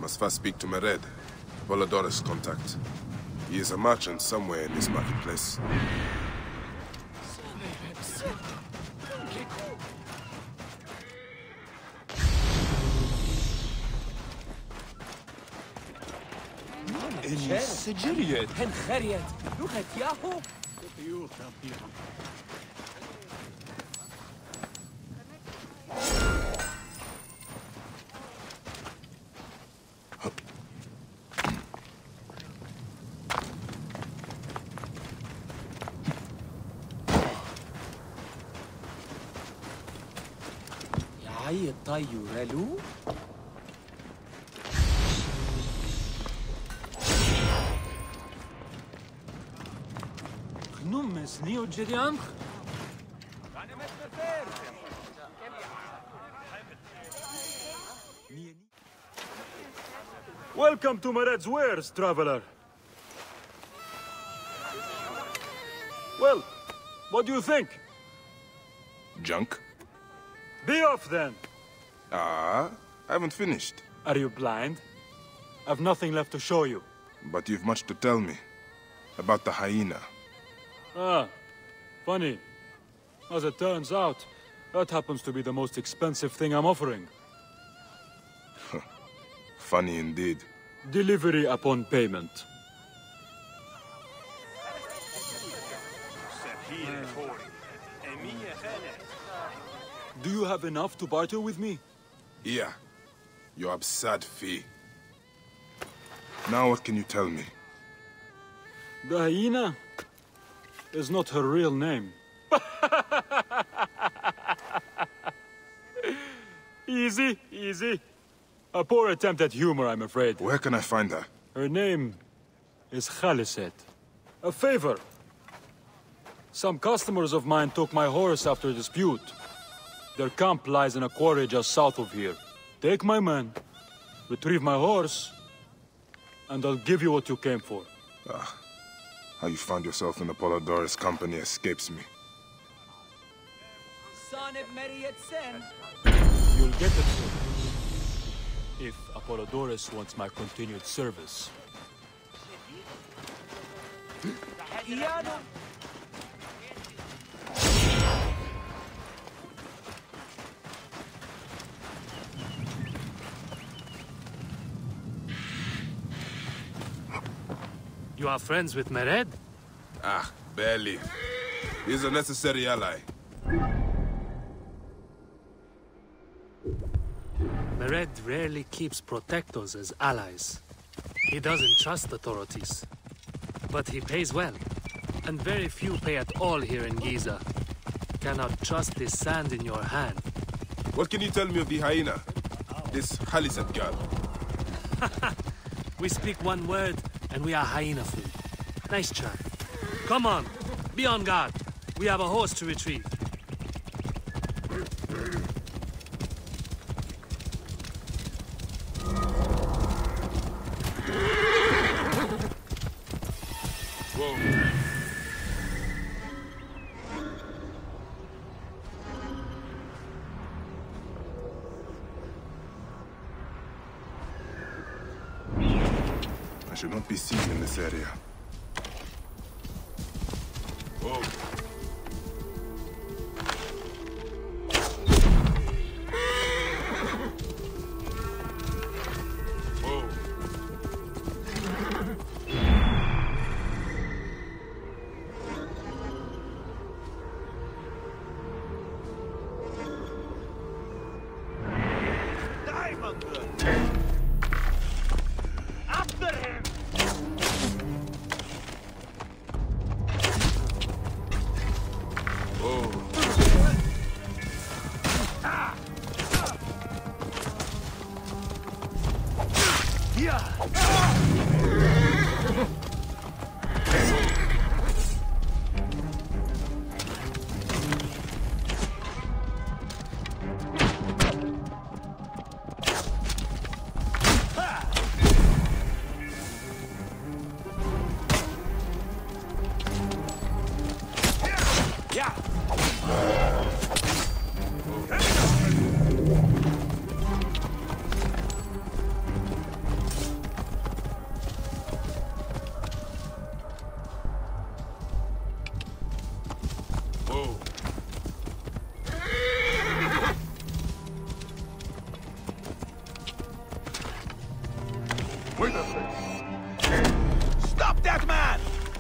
must first speak to Mered, Polydorus' contact. He is a merchant somewhere in this marketplace. سجريت هنخريت لغت ياهو يا عي الطيور الو سنيو جديانخ Welcome to Mered's wares, traveler. Well, what do you think? Junk? Be off then. I haven't finished. Are you blind? I've nothing left to show you. But you've much to tell me. About the hyena. Ah, funny. As it turns out, that happens to be the most expensive thing I'm offering. Funny indeed. Delivery upon payment. Do you have enough to barter with me? Yeah. Your absurd fee. Now what can you tell me? The hyena is not her real name. Easy, easy. A poor attempt at humor, I'm afraid. Where can I find her? Her name is Khaliset. A favor. Some customers of mine took my horse after a dispute. Their camp lies in a quarry just south of here. Take my men, retrieve my horse, and I'll give you what you came for. How you found yourself in the Polydorus company escapes me. You'll get it soon. If Apollodorus wants my continued service. You are friends with Mered? Barely. He's a necessary ally. Mered rarely keeps protectors as allies. He doesn't trust authorities. But he pays well. And very few pay at all here in Giza. Cannot trust this sand in your hand. What can you tell me of the hyena? This Khaliset girl. We speak one word, and we are hyena food. Nice try. Come on, be on guard. We have a horse to retrieve. I should not be seen in this area. Whoa. Wait a second. Stop that man!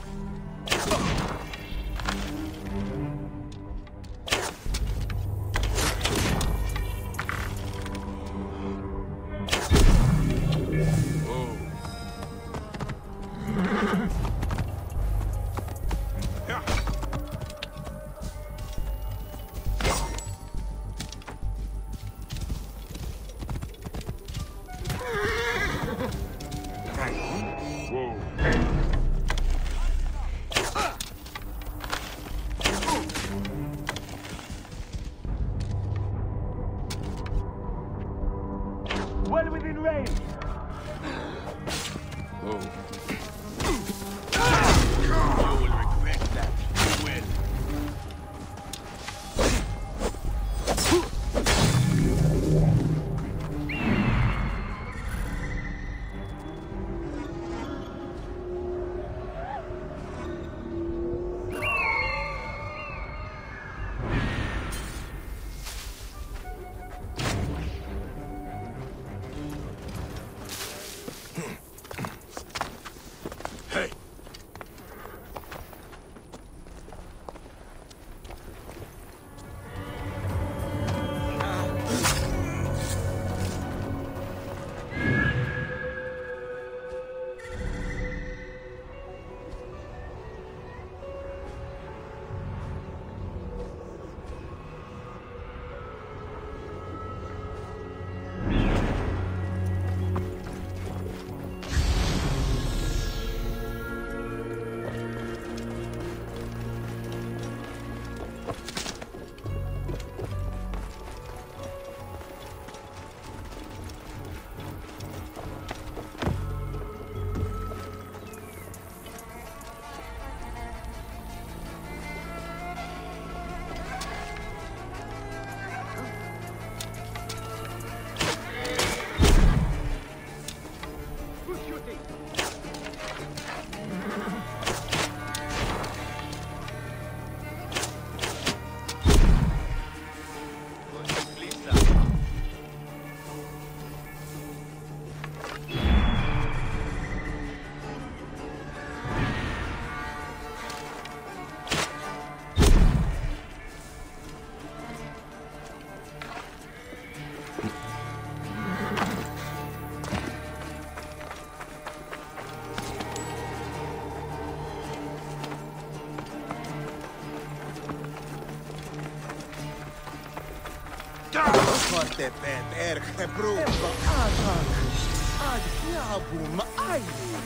Well within range. Whoa. You will regret that. You will. Hey. Foarte pe Erhebru. Adhiabum aili.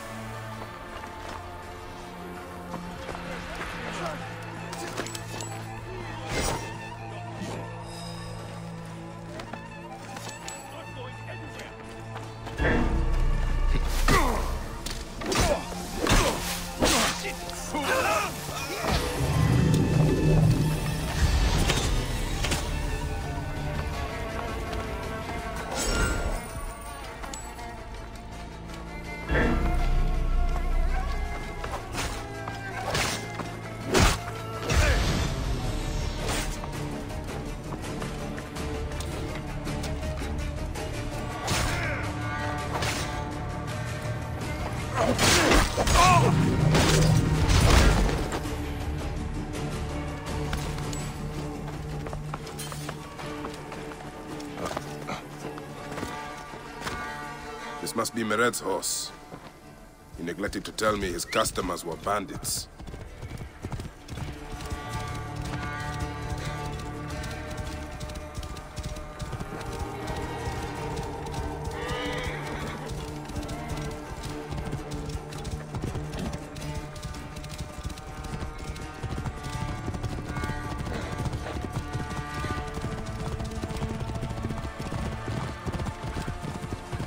This must be Mered's horse. He neglected to tell me his customers were bandits.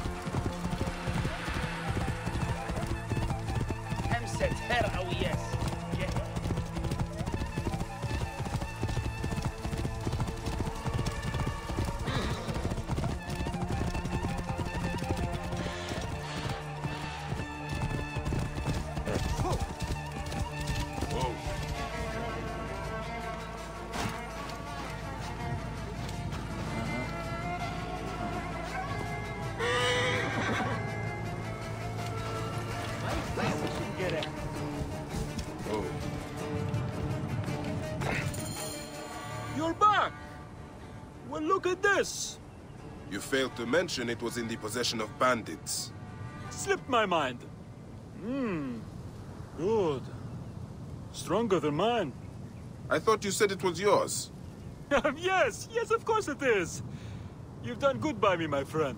Her أوياس. this? You failed to mention it was in the possession of bandits. Slipped my mind. Good. Stronger than mine. I thought you said it was yours. Yes, of course it is. You've done good by me, my friend.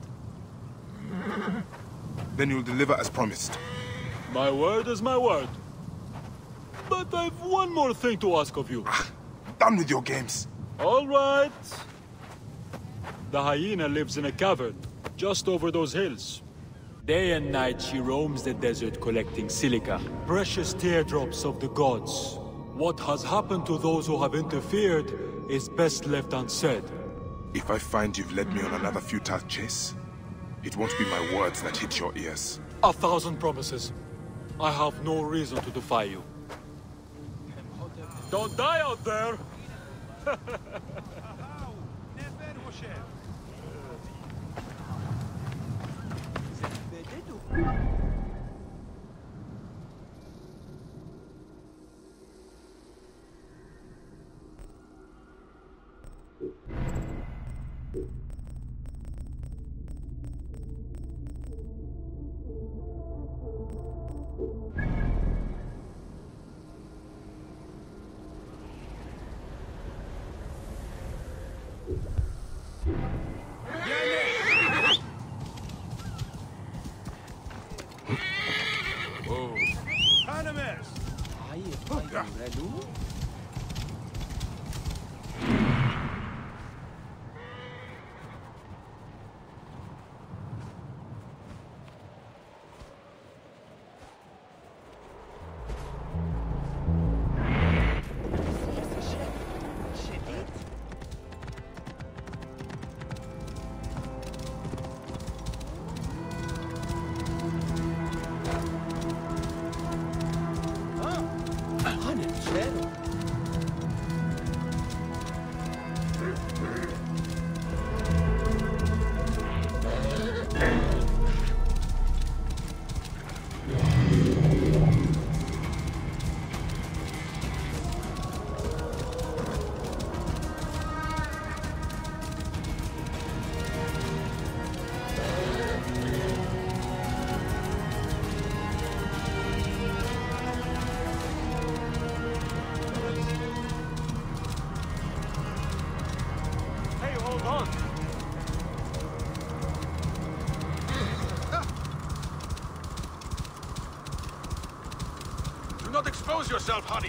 Then you'll deliver as promised. My word is my word. But I've one more thing to ask of you. Done with your games. All right. The hyena lives in a cavern, just over those hills. Day and night she roams the desert collecting silica, precious teardrops of the gods. What has happened to those who have interfered is best left unsaid. If I find you've led me on another futile chase, it won't be my words that hit your ears. 1,000 promises. I have no reason to defy you. Don't die out there! Do not expose yourself, honey.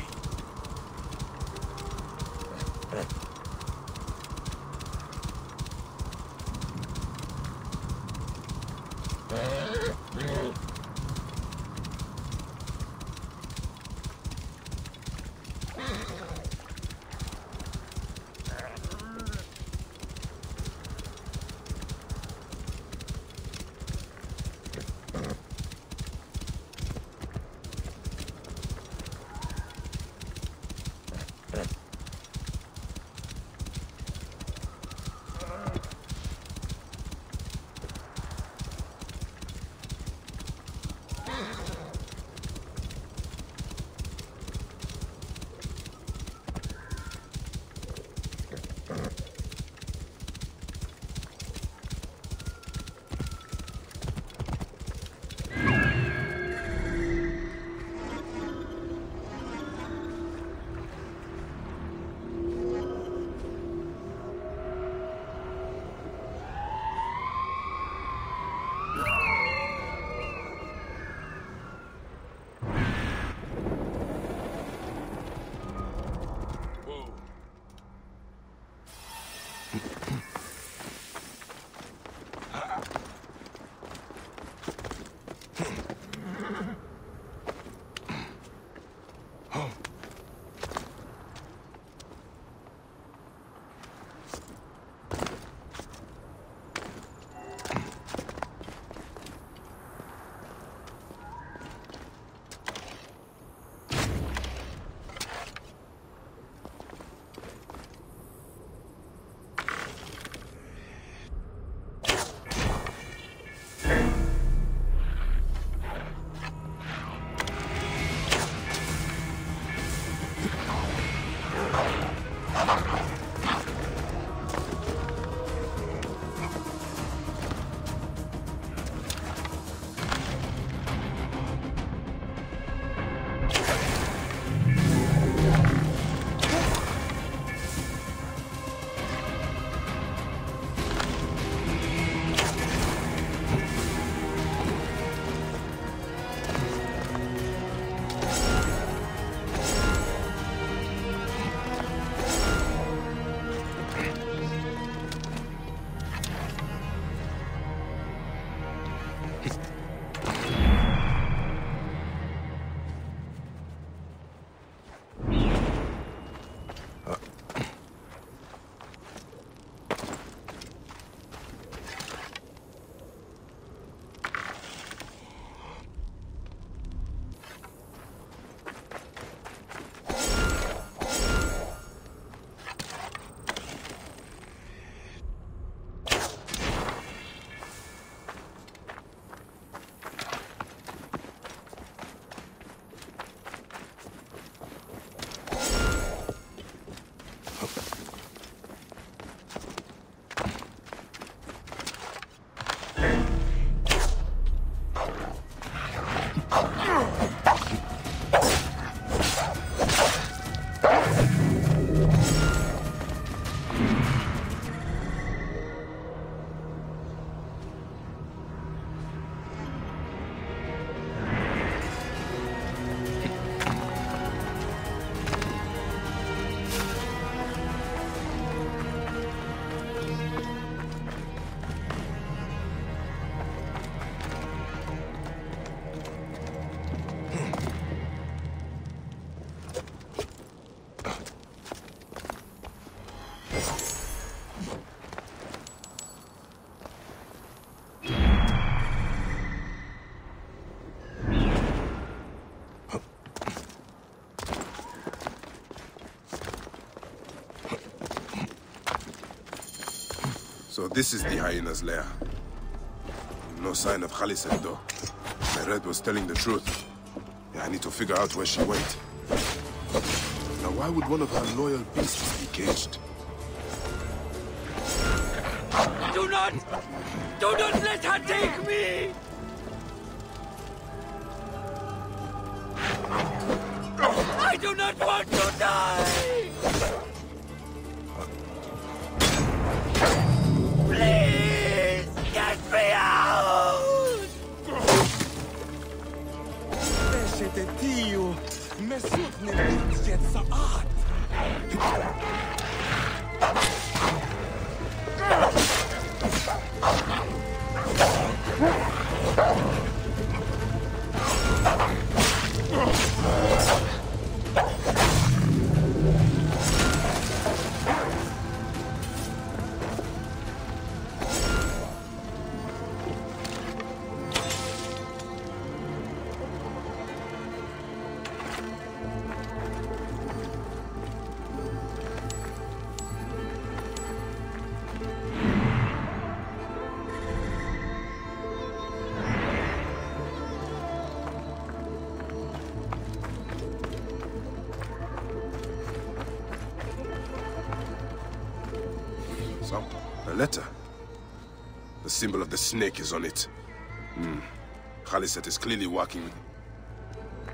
So this is the hyena's lair. No sign of Khaliset though. My red was telling the truth. Yeah, I need to figure out where she went. Now why would one of her loyal beasts be caged? Do not let her take me! I do not want to die! Please, get me out! Pesce Dio, mesut nimmt jetzt Saat. A letter. The symbol of the snake is on it. Khaliset is clearly working with it.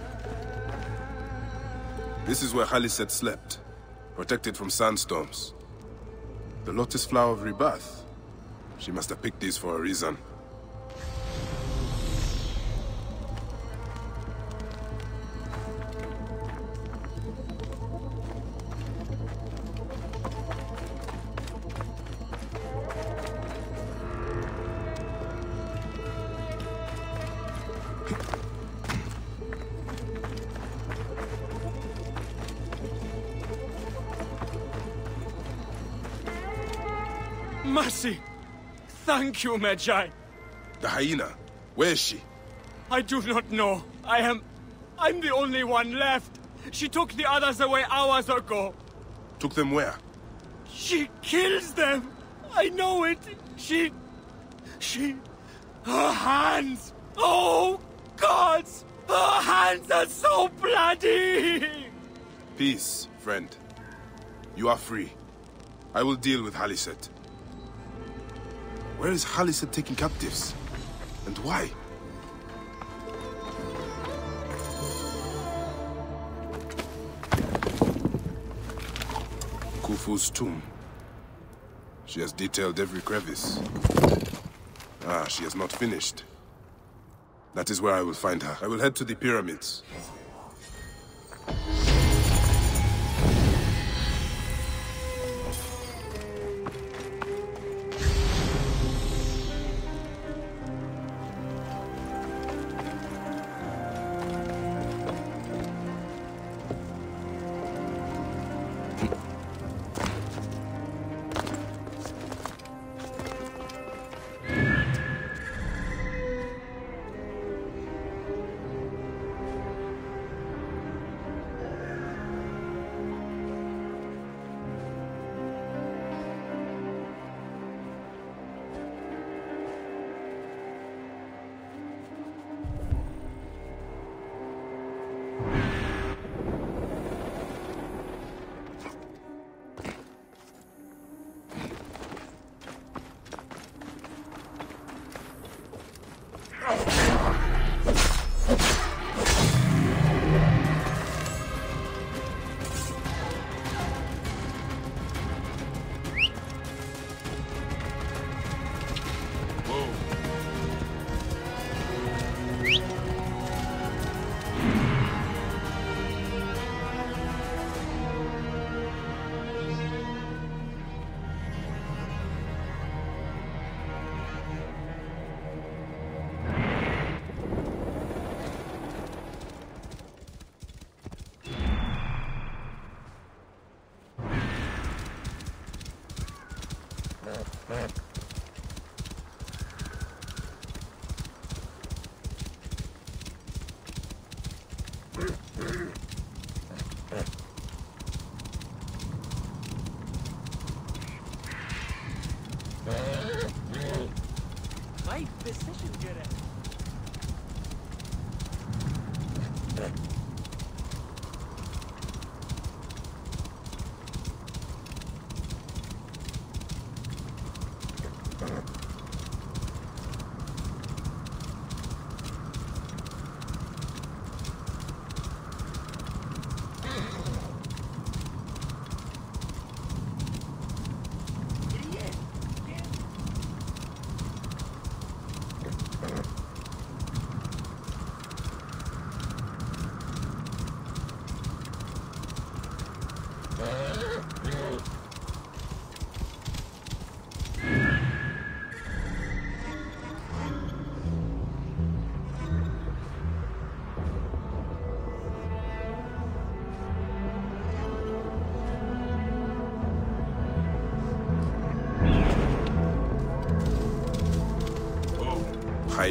This is where Khaliset slept, protected from sandstorms. The lotus flower of rebirth. She must have picked these for a reason. Mercy! Thank you, Medjay. The hyena, where is she? I do not know. I'm the only one left. She took the others away hours ago. Took them where? She kills them. I know it. Her hands. Oh, gods! Her hands are so bloody! Peace, friend. You are free. I will deal with Khaliset. Where is Khaliset taking captives? And why? Khufu's tomb. She has detailed every crevice. Ah, she has not finished. That is where I will find her. I will head to the pyramids.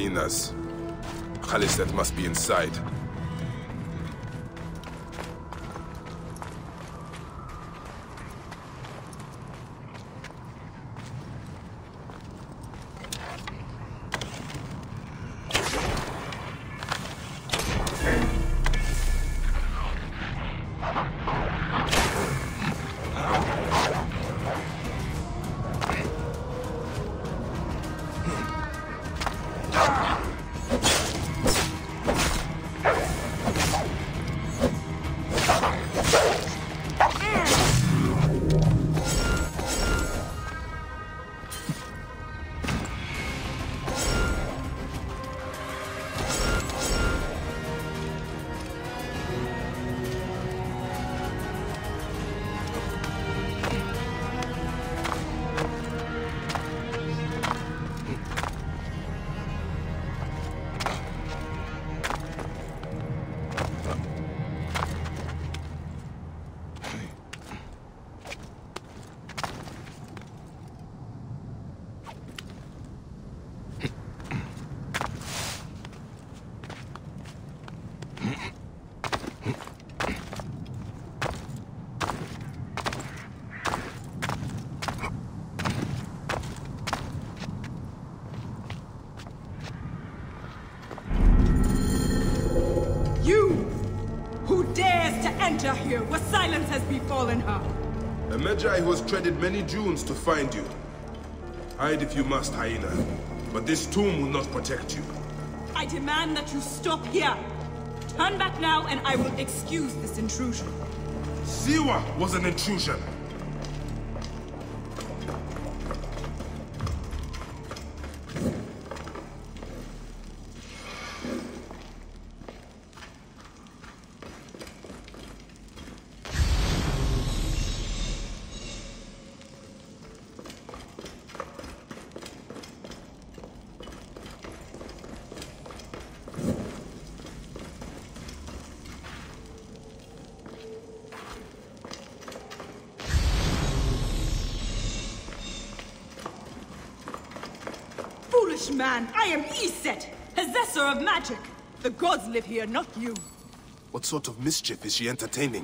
hyenas. Khaliset must be inside. Enter here, where silence has befallen her. A Magi who has treaded many dunes to find you. Hide if you must, hyena. But this tomb will not protect you. I demand that you stop here. Turn back now, and I will excuse this intrusion. Siwa was an intrusion. Foolish man, I am Iset, possessor of magic. The gods live here, not you. What sort of mischief is she entertaining?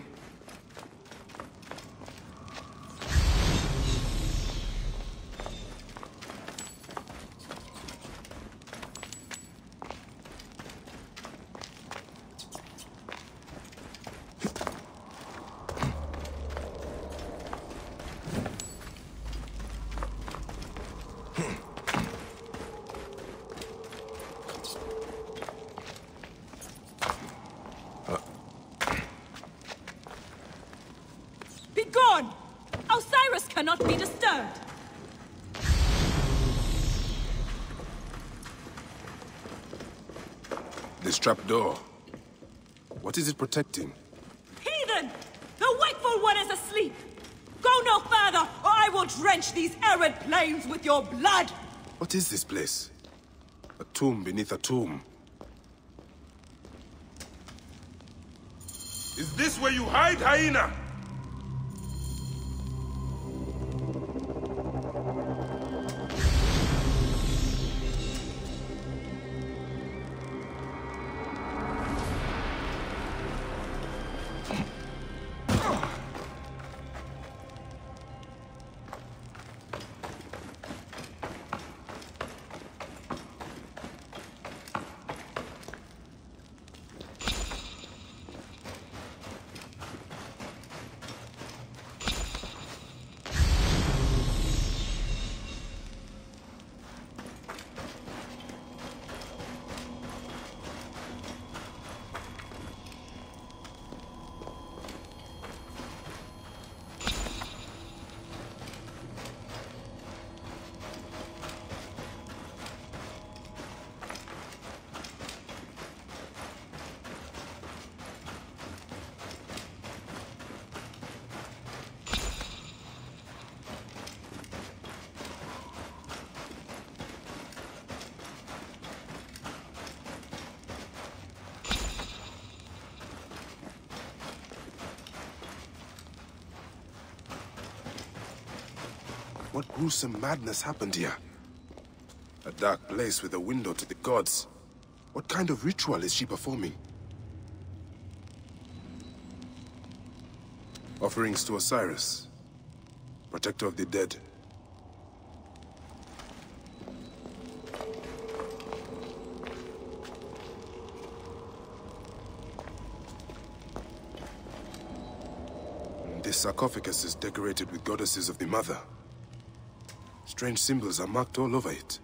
Begone! Osiris cannot be disturbed. This trapdoor. What is it protecting? Heathen! The wakeful one is asleep! Go no further, or I will drench these arid plains with your blood! What is this place? A tomb beneath a tomb. Is this where you hide, hyena? What gruesome madness happened here? A dark place with a window to the gods. What kind of ritual is she performing? Offerings to Osiris, protector of the dead. This sarcophagus is decorated with goddesses of the Mother. Strange symbols are marked all over it.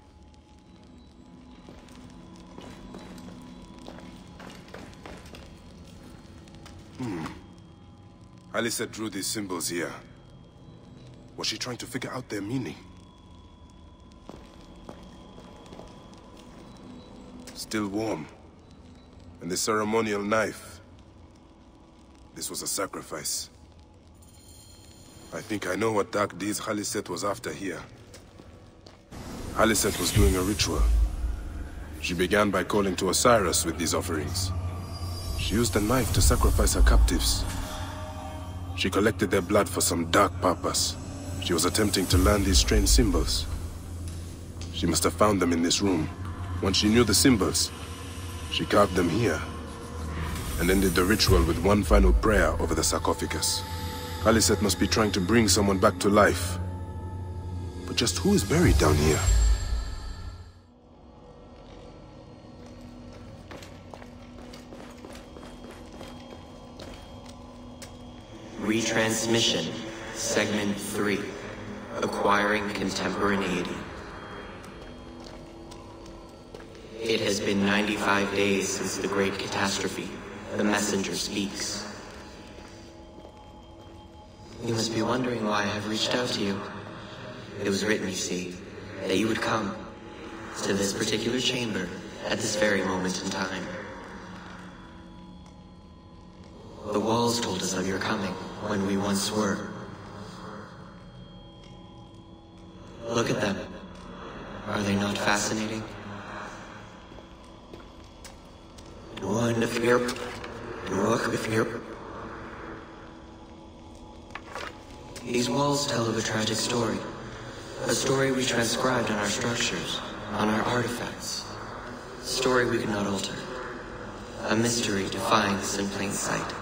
Khaliset drew these symbols here. Was she trying to figure out their meaning? Still warm. And the ceremonial knife. This was a sacrifice. I think I know what dark deeds Khaliset was after here. Khaliset was doing a ritual. She began by calling to Osiris with these offerings. She used the knife to sacrifice her captives. She collected their blood for some dark purpose. She was attempting to learn these strange symbols. She must have found them in this room. Once she knew the symbols, she carved them here, and ended the ritual with one final prayer over the sarcophagus. Khaliset must be trying to bring someone back to life. But just who is buried down here? Retransmission, Segment 3, Acquiring Contemporaneity. It has been 95 days since the Great Catastrophe. The messenger speaks. You must be wondering why I have reached out to you. It was written, you see, that you would come to this particular chamber at this very moment in time. The walls told us of your coming when we once were. Look at them. Are they not fascinating? These walls tell of a tragic story. A story we transcribed on our structures, on our artifacts. A story we could not alter. A mystery defying us in plain sight.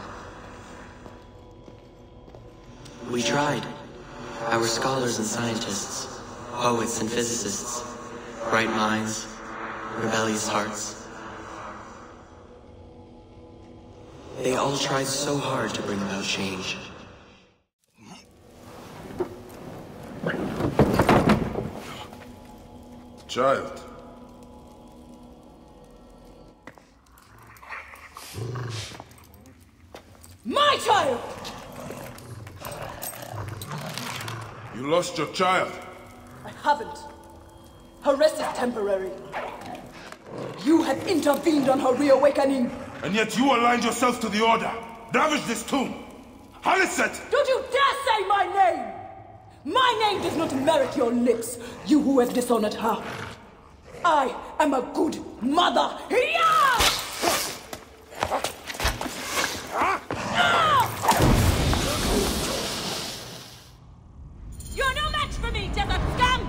We tried. Our scholars and scientists, poets and physicists, bright minds, rebellious hearts. They all tried so hard to bring about change. Child. My child! You lost your child. I haven't. Her rest is temporary. You have intervened on her reawakening. And yet you aligned yourself to the Order. Ravage this tomb. Khaliset! Don't you dare say my name! My name does not merit your lips, you who have dishonored her. I am a good mother. Yeah! You're no match for me, desert scum!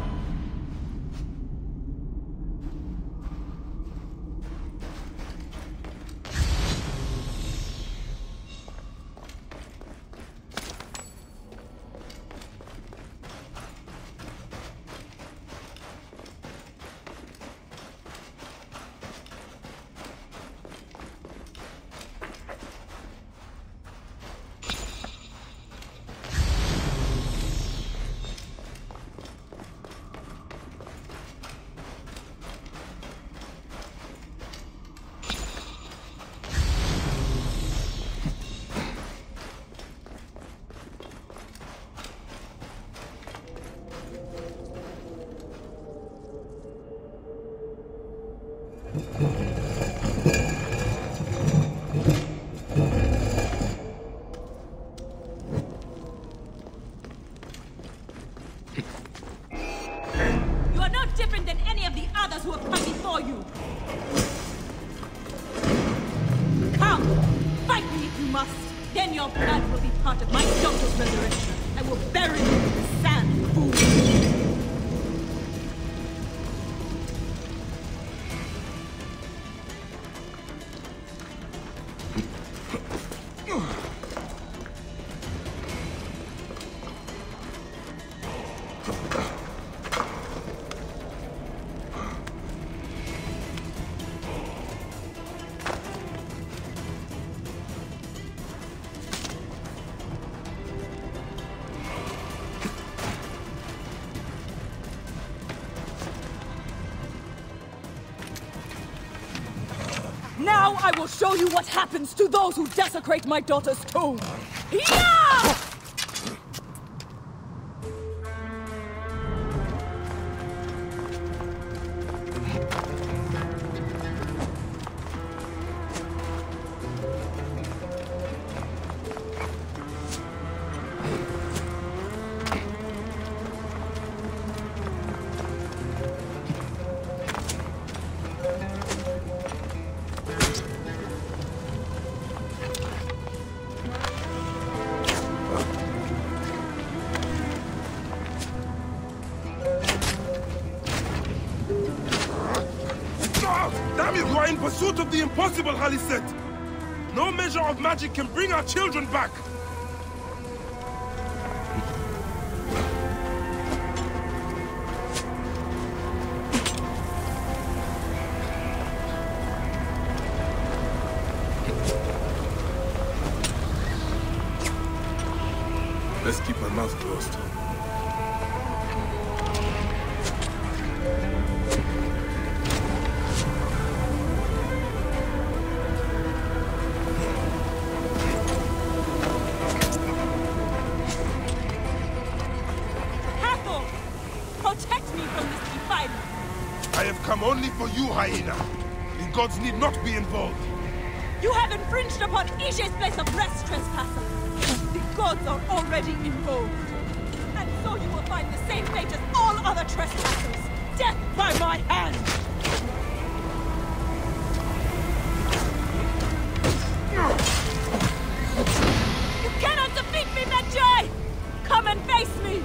Then your blood will be part of my daughter's resurrection. I will bury you in the sand, fool. Now I will show you what happens to those who desecrate my daughter's tomb! Yeah! Damn it, we're in pursuit of the impossible, Khaliset! No measure of magic can bring our children back! Let's keep my mouth closed. I have come only for you, Hyena. The gods need not be involved. You have infringed upon Ishe's place of rest, trespasser. The gods are already involved. And so you will find the same fate as all other trespassers. Death by my hand! You cannot defeat me, Medjay! Come and face me!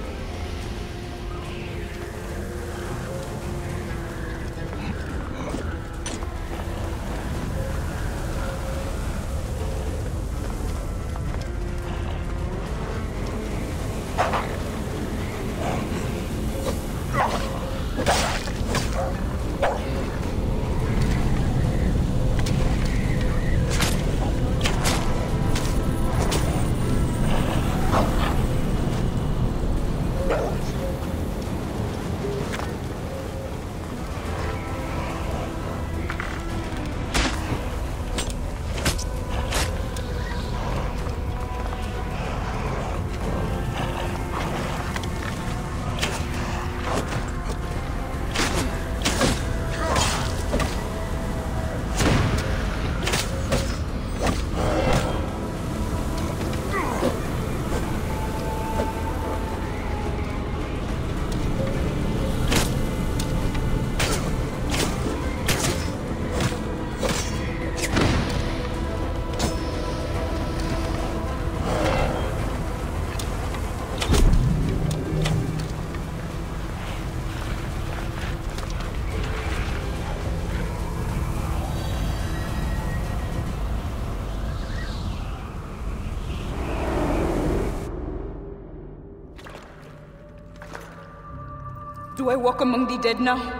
Do I walk among the dead now?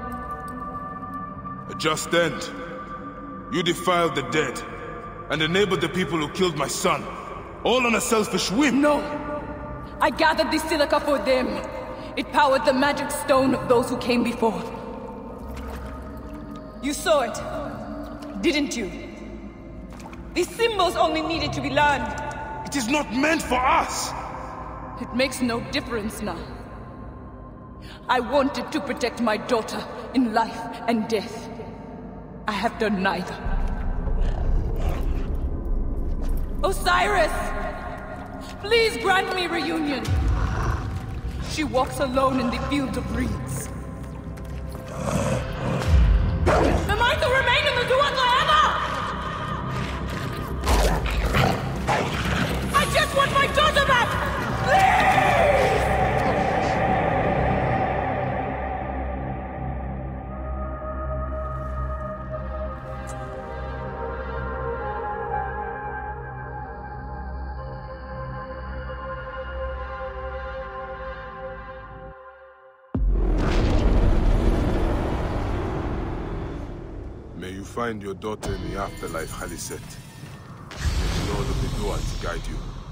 A just end. You defiled the dead, and enabled the people who killed my son. All on a selfish whim. No! I gathered the silica for them. It powered the magic stone of those who came before. You saw it, didn't you? These symbols only needed to be learned. It is not meant for us! It makes no difference now. I wanted to protect my daughter in life and death. I have done neither. Osiris! Please grant me reunion. She walks alone in the field of reeds. Am I to remain in the Duat forever? I just want my daughter back! Please! May you find your daughter in the afterlife, Khaliset. May the Lord of the Duat guide you.